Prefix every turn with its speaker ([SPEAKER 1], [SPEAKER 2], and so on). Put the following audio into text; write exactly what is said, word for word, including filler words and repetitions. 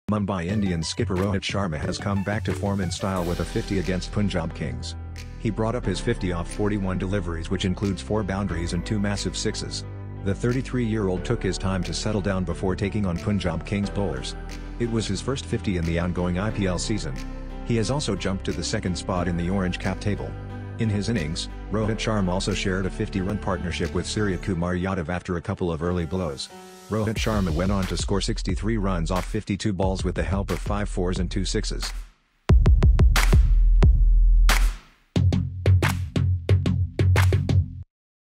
[SPEAKER 1] Mumbai Indians skipper Rohit Sharma has come back to form in style with a fifty against Punjab Kings. He brought up his fifty off forty-one deliveries, which includes four boundaries and two massive sixes. The thirty-three-year-old took his time to settle down before taking on Punjab Kings bowlers. It was his first fifty in the ongoing I P L season. He has also jumped to the second spot in the orange cap table. In his innings, Rohit Sharma also shared a fifty-run partnership with Suryakumar Yadav after a couple of early blows. Rohit Sharma went on to score sixty-three runs off fifty-two balls with the help of five fours and two sixes.